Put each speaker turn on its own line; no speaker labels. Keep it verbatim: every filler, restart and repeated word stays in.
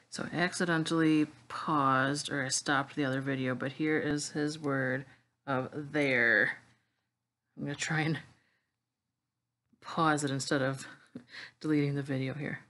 So I accidentally paused, or I stopped the other video, but here is his word of there. I'm going to try and pause it instead of deleting the video here.